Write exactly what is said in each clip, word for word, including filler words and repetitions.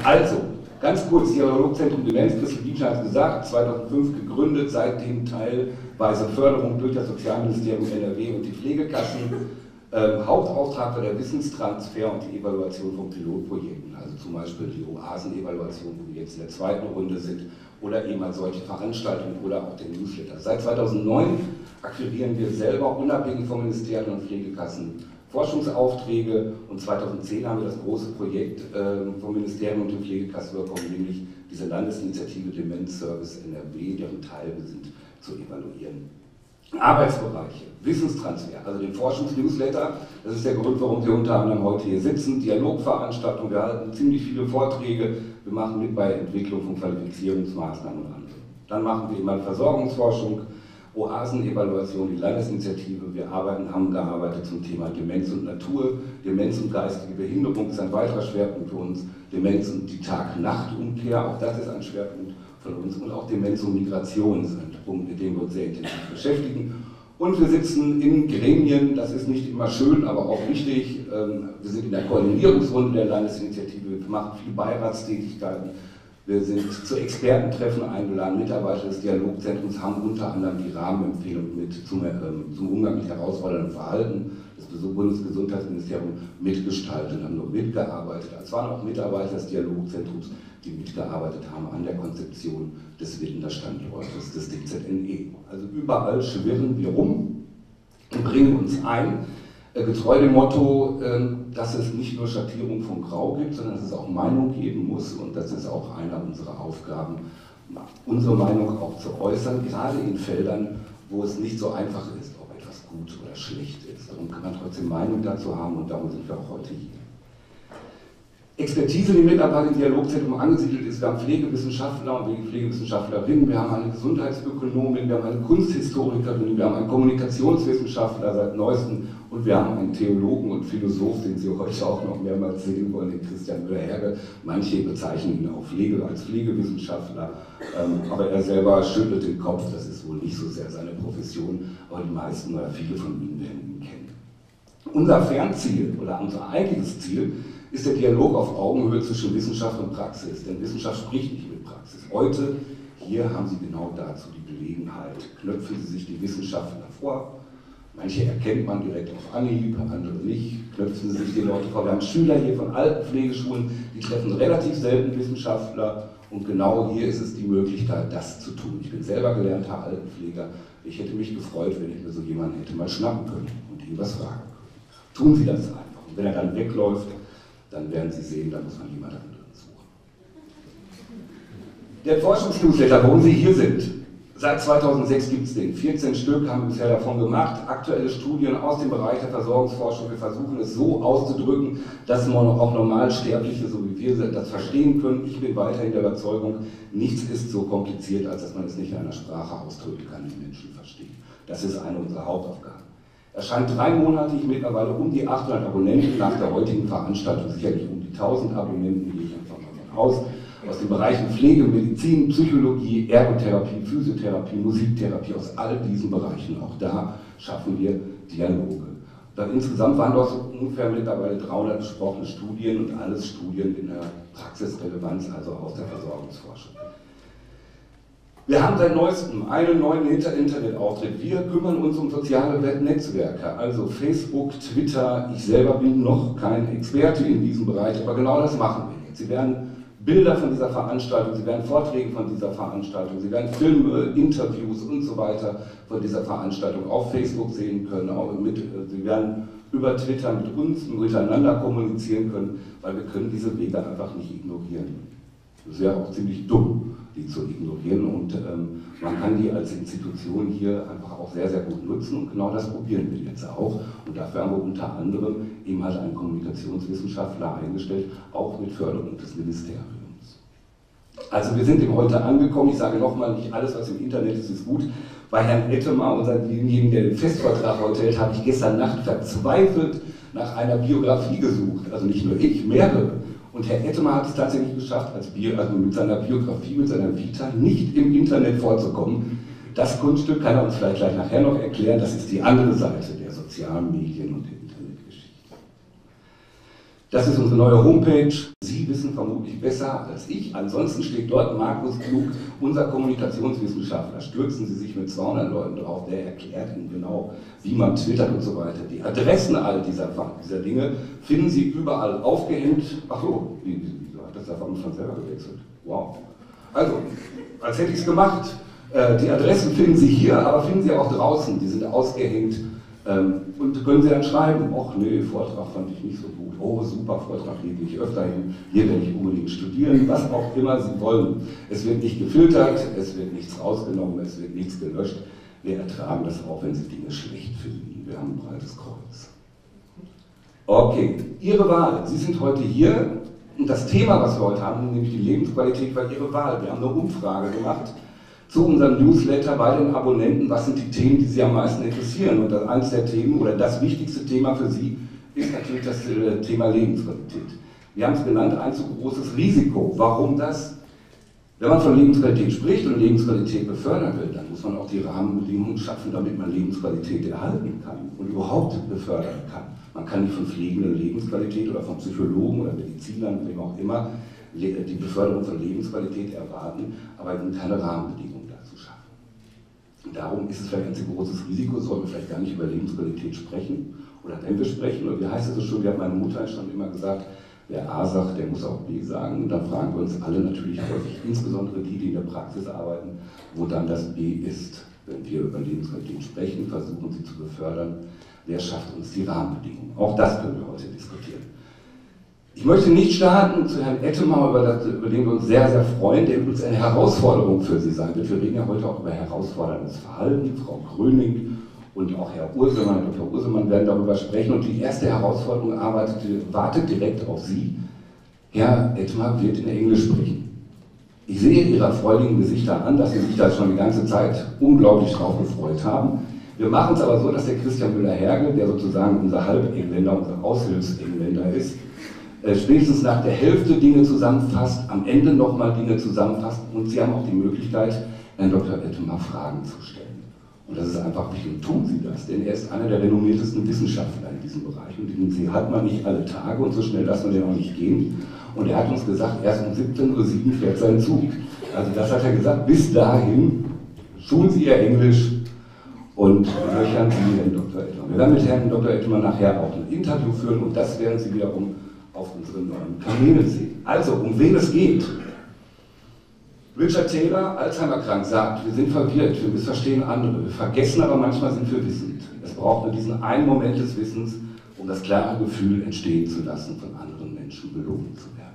Also, ganz kurz, Dialogzentrum Demenz, Christel Dietschner hat es gesagt, zweitausendfünf gegründet, seitdem teilweise Förderung durch das Sozialministerium N R W und die Pflegekassen. Ähm, Hauptauftrag war der Wissenstransfer und die Evaluation von Pilotprojekten, also zum Beispiel die Oasen-Evaluation, wo wir jetzt in der zweiten Runde sind, oder eben halt solche Veranstaltungen oder auch den Newsletter. Seit zweitausendneun akquirieren wir selber unabhängig vom Ministerium und Pflegekassen Forschungsaufträge und zweitausendzehn haben wir das große Projekt äh, vom Ministerium und den Pflegekassen bekommen, nämlich diese Landesinitiative Demenzservice N R W, deren Teil wir sind, zu evaluieren. Arbeitsbereiche, Wissenstransfer, also den Forschungsnewsletter, das ist der Grund, warum wir unter anderem heute hier sitzen, Dialogveranstaltungen, wir halten ziemlich viele Vorträge, wir machen mit bei Entwicklung von Qualifizierungsmaßnahmen und anderem. Dann machen wir immer Versorgungsforschung, Oasenevaluation, die Landesinitiative, wir arbeiten, haben gearbeitet zum Thema Demenz und Natur, Demenz und geistige Behinderung ist ein weiterer Schwerpunkt für uns, Demenz und die Tag-Nacht-Umkehr, auch das ist ein Schwerpunkt von uns und auch Demenz und Migration ist ein Punkt, mit dem wir uns sehr intensiv beschäftigen. Und wir sitzen in Gremien, das ist nicht immer schön, aber auch wichtig. Wir sind in der Koordinierungsrunde der Landesinitiative, wir machen viele Beiratstätigkeiten, wir sind zu Expertentreffen eingeladen, Mitarbeiter des Dialogzentrums haben unter anderem die Rahmenempfehlung mit zum, zum Umgang mit herausforderndem Verhalten des Bundesgesundheitsministeriums mitgestaltet, haben dort mitgearbeitet. Es waren auch Mitarbeiter des Dialogzentrums, die mitgearbeitet haben an der Konzeption des Wittener Standortes des D Z N E. Also überall schwirren wir rum und bringen uns ein, äh, getreu dem Motto, äh, dass es nicht nur Schattierung von Grau gibt, sondern dass es auch Meinung geben muss und das ist auch einer unserer Aufgaben, unsere Meinung auch zu äußern, gerade in Feldern, wo es nicht so einfach ist, ob etwas gut oder schlecht ist. Darum kann man trotzdem Meinung dazu haben und darum sind wir auch heute hier. Expertise, die Mitarbeiter im Dialogzentrum angesiedelt ist. Wir haben Pflegewissenschaftler und Pflegewissenschaftlerinnen, wir haben eine Gesundheitsökonomin, wir haben eine Kunsthistorikerin, wir haben einen Kommunikationswissenschaftler seit neuestem und wir haben einen Theologen und Philosoph, den Sie heute auch noch mehrmals sehen wollen, den Christian Müller-Herge. Manche bezeichnen ihn auch Pflege, als Pflegewissenschaftler, ähm, aber er selber schüttelt den Kopf, das ist wohl nicht so sehr seine Profession, aber die meisten oder viele von Ihnen werden ihn kennen. Unser Fernziel oder unser eigentliches Ziel ist der Dialog auf Augenhöhe zwischen Wissenschaft und Praxis, denn Wissenschaft spricht nicht mit Praxis. Heute, hier haben Sie genau dazu die Gelegenheit. Knöpfen Sie sich die Wissenschaftler vor, manche erkennt man direkt auf Anhieb, andere nicht, knöpfen Sie sich die Leute vor. Wir haben Schüler hier von Altenpflegeschulen, die treffen relativ selten Wissenschaftler und genau hier ist es die Möglichkeit, das zu tun. Ich bin selber gelernter Altenpfleger, ich hätte mich gefreut, wenn ich mir so jemanden hätte mal schnappen können und ihm was fragen können. Tun Sie das einfach und wenn er dann wegläuft, dann werden Sie sehen, da muss man jemand anderen suchen. Der Forschungsnewsletter, warum Sie hier sind. Seit zweitausendsechs gibt es den. vierzehn Stück haben wir bisher davon gemacht. Aktuelle Studien aus dem Bereich der Versorgungsforschung. Wir versuchen es so auszudrücken, dass man auch Normalsterbliche, so wie wir sind, das verstehen können. Ich bin weiterhin der Überzeugung, nichts ist so kompliziert, als dass man es nicht in einer Sprache ausdrücken kann, die Menschen verstehen. Das ist eine unserer Hauptaufgaben. Erscheint dreimonatig, mittlerweile um die achthundert Abonnenten, nach der heutigen Veranstaltung sicherlich um die tausend Abonnenten, gehe ich einfach mal von aus, aus den Bereichen Pflege, Medizin, Psychologie, Ergotherapie, Physiotherapie, Musiktherapie, aus all diesen Bereichen, auch da schaffen wir Dialoge. Dann insgesamt waren dort so ungefähr mittlerweile dreihundert besprochene Studien und alles Studien in der Praxisrelevanz, also aus der Versorgungsforschung. Wir haben seit neuestem einen neuen Internetauftritt. Wir kümmern uns um soziale Netzwerke, also Facebook, Twitter. Ich selber bin noch kein Experte in diesem Bereich, aber genau das machen wir jetzt. Sie werden Bilder von dieser Veranstaltung, Sie werden Vorträge von dieser Veranstaltung, Sie werden Filme, Interviews und so weiter von dieser Veranstaltung auf Facebook sehen können. Auch mit, Sie werden über Twitter mit uns miteinander kommunizieren können, weil wir können diese Wege einfach nicht ignorieren. Das wäre auch ziemlich dumm, die zu ignorieren und ähm, man kann die als Institution hier einfach auch sehr, sehr gut nutzen und genau das probieren wir jetzt auch und dafür haben wir unter anderem eben halt einen Kommunikationswissenschaftler eingestellt, auch mit Förderung des Ministeriums. Also wir sind eben heute angekommen, ich sage nochmal, nicht alles was im Internet ist, ist gut. Bei Herrn Ettema, unserem, der den Festvortrag heute hält, habe ich gestern Nacht verzweifelt nach einer Biografie gesucht, also nicht nur ich, mehrere. Und Herr Ettema hat es tatsächlich geschafft, als Bio, also mit seiner Biografie, mit seiner Vita nicht im Internet vorzukommen. Das Kunststück kann er uns vielleicht gleich nachher noch erklären, das ist die andere Seite der sozialen Medien und der Internetgeschichte. Das ist unsere neue Homepage. Sie wissen vermutlich besser als ich. Ansonsten steht dort Markus Klug, unser Kommunikationswissenschaftler. Stürzen Sie sich mit zweihundert Leuten drauf, der erklärt Ihnen genau, wie man twittert und so weiter. Die Adressen all dieser, dieser Dinge finden Sie überall aufgehängt. Ach so, wie, wie hat das auf einmal schon selber gewechselt? Wow. Also, als hätte ich es gemacht. Die Adressen finden Sie hier, aber finden Sie auch draußen. Die sind ausgehängt. Und können Sie dann schreiben, ach nee, Vortrag fand ich nicht so gut, oh super Vortrag, hier gehe ich öfter hin, hier werde ich unbedingt studieren, was auch immer Sie wollen. Es wird nicht gefiltert, es wird nichts rausgenommen, es wird nichts gelöscht. Wir ertragen das auch, wenn Sie Dinge schlecht finden. Wir haben ein breites Kreuz. Okay, Ihre Wahl. Sie sind heute hier und das Thema, was wir heute haben, nämlich die Lebensqualität, war Ihre Wahl. Wir haben eine Umfrage gemacht zu unserem Newsletter bei den Abonnenten, was sind die Themen, die Sie am meisten interessieren. Und das, eines der Themen oder das wichtigste Thema für Sie ist natürlich das äh, Thema Lebensqualität. Wir haben es genannt, ein zu großes Risiko. Warum das? Wenn man von Lebensqualität spricht und Lebensqualität befördern will, dann muss man auch die Rahmenbedingungen schaffen, damit man Lebensqualität erhalten kann und überhaupt befördern kann. Man kann nicht von pflegenden Lebensqualität oder von Psychologen oder Medizinern, wem auch immer, die Beförderung von Lebensqualität erwarten, aber eben keine Rahmenbedingungen dazu schaffen. Und darum ist es vielleicht ein zu großes Risiko, sollten wir vielleicht gar nicht über Lebensqualität sprechen. Oder wenn wir sprechen, oder wie heißt es so schön, wie hat meine Mutter schon immer gesagt, wer A sagt, der muss auch B sagen. Und dann fragen wir uns alle natürlich häufig, insbesondere die, die in der Praxis arbeiten, wo dann das B ist. Wenn wir über Lebensqualität sprechen, versuchen sie zu befördern, wer schafft uns die Rahmenbedingungen. Auch das können wir heute diskutieren. Ich möchte nicht starten zu Herrn Ettemauer, über, das, über den wir uns sehr, sehr freuen, der übrigens eine Herausforderung für Sie sein wird. Wir reden ja heute auch über herausforderndes Verhalten. Frau Gröning und auch Herr Ursemann, Doktor Ursemann werden darüber sprechen. Und die erste Herausforderung arbeitet, wartet direkt auf Sie. Herr Ettemauer wird in Englisch sprechen. Ich sehe Ihre freudigen Gesichter an, dass Sie sich da schon die ganze Zeit unglaublich drauf gefreut haben. Wir machen es aber so, dass der Christian Müller-Hergel, der sozusagen unser Halbengländer, unser Aushilfsengländer ist, spätestens nach der Hälfte Dinge zusammenfasst, am Ende nochmal Dinge zusammenfasst und Sie haben auch die Möglichkeit, Herrn Doktor Ettemauer Fragen zu stellen. Und das ist einfach wichtig, und tun Sie das, denn er ist einer der renommiertesten Wissenschaftler in diesem Bereich und den hat man nicht alle Tage und so schnell lässt man den auch nicht gehen. Und er hat uns gesagt, erst um siebzehn Uhr sieben fährt sein Zug. Also das hat er gesagt, bis dahin schulen Sie Ihr Englisch und löchern Sie Herrn Doktor Ettemauer. Wir werden mit Herrn Doktor Ettemauer nachher auch ein Interview führen und das werden Sie wiederum auf unseren neuen Kanälen sehen. Also, um wen es geht. Richard Taylor, Alzheimer krank, sagt, wir sind verwirrt, wir missverstehen andere, wir vergessen aber manchmal sind wir wissend. Es braucht nur diesen einen Moment des Wissens, um das klare Gefühl entstehen zu lassen, von anderen Menschen belohnt zu werden.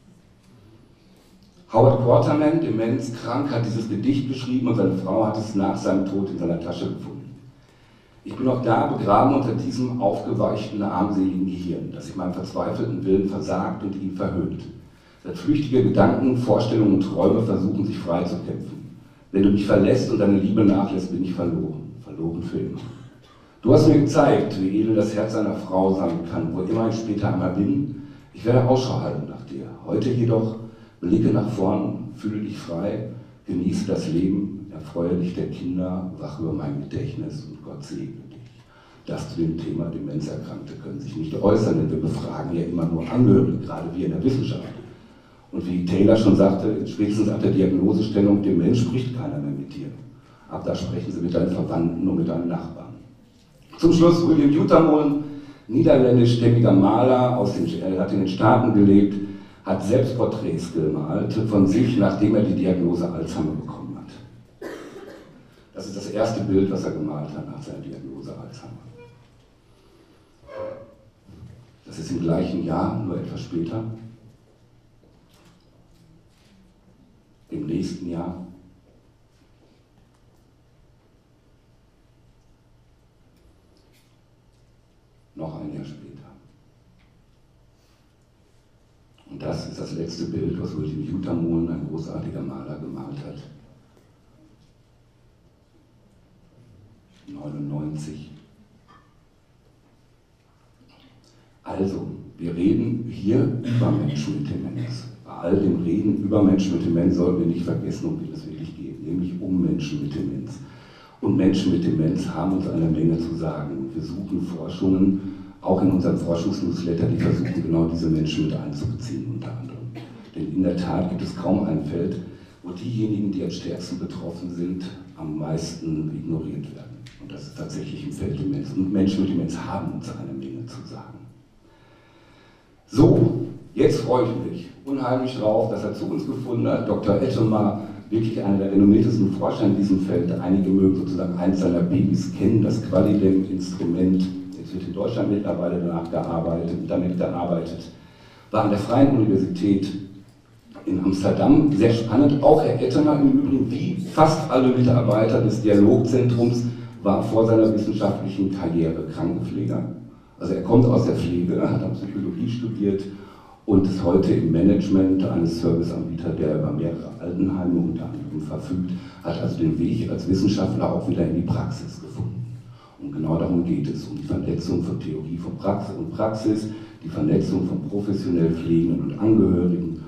Howard Quarterman, demenzkrank, hat dieses Gedicht geschrieben und seine Frau hat es nach seinem Tod in seiner Tasche gefunden. Ich bin auch da begraben unter diesem aufgeweichten, armseligen Gehirn, das sich meinem verzweifelten Willen versagt und ihn verhöhnt. Seit flüchtige Gedanken, Vorstellungen und Träume versuchen, sich frei zu kämpfen. Wenn du mich verlässt und deine Liebe nachlässt, bin ich verloren, verloren für immer. Du hast mir gezeigt, wie edel das Herz einer Frau sein kann, wo immer ich später einmal bin. Ich werde Ausschau halten nach dir. Heute jedoch blicke nach vorn, fühle dich frei, genieße das Leben, erfreue dich der Kinder, wach über mein Gedächtnis und Gott segne dich. Das zu dem Thema Demenzerkrankte können sich nicht äußern, denn wir befragen ja immer nur Angehörige, gerade wir in der Wissenschaft. Und wie Taylor schon sagte, spätestens ab der Diagnosestellung, Demenz spricht keiner mehr mit dir. Ab da sprechen sie mit deinen Verwandten und mit deinen Nachbarn. Zum Schluss William Jutamon, niederländischstämmiger Maler, aus den, er hat in den Staaten gelebt, hat Selbstporträts gemalt von sich, nachdem er die Diagnose Alzheimer bekommen hat. Das ist das erste Bild, was er gemalt hat nach seiner Diagnose Alzheimer. Das ist im gleichen Jahr, nur etwas später. Im nächsten Jahr. Noch ein Jahr später. Und das ist das letzte Bild, was William Jutamon, ein großartiger Maler, gemalt hat. neunundneunzig. Also, wir reden hier über Menschen mit Demenz. Bei all dem Reden über Menschen mit Demenz sollten wir nicht vergessen, um wen es wirklich geht, nämlich um Menschen mit Demenz. Und Menschen mit Demenz haben uns eine Menge zu sagen. Wir suchen Forschungen auch in unserem Forschungsnewsletter, die versuchen genau diese Menschen mit einzubeziehen unter anderem. Denn in der Tat gibt es kaum ein Feld, wo diejenigen, die am stärksten betroffen sind, am meisten ignoriert werden. Und das ist tatsächlich im Feld Demenz. Und Menschen mit Demenz haben uns eine Menge zu sagen. So, jetzt freue ich mich unheimlich drauf, dass er zu uns gefunden hat. Doktor Ettemar, wirklich einer der renommiertesten Forscher in diesem Feld. Einige mögen sozusagen eins seiner Babys kennen, das Qualidem-Instrument. Jetzt wird in Deutschland mittlerweile danach gearbeitet, damit gearbeitet. War an der Freien Universität in Amsterdam, sehr spannend. Auch Herr Ettemar im Übrigen, wie fast alle Mitarbeiter des Dialogzentrums, war vor seiner wissenschaftlichen Karriere Krankenpfleger. Also er kommt aus der Pflege, hat dann Psychologie studiert und ist heute im Management eines Serviceanbieters, der über mehrere Altenheime unter anderem verfügt, hat also den Weg als Wissenschaftler auch wieder in die Praxis gefunden. Und genau darum geht es, um die Vernetzung von Theorie von Praxis und Praxis, die Vernetzung von professionell Pflegenden und Angehörigen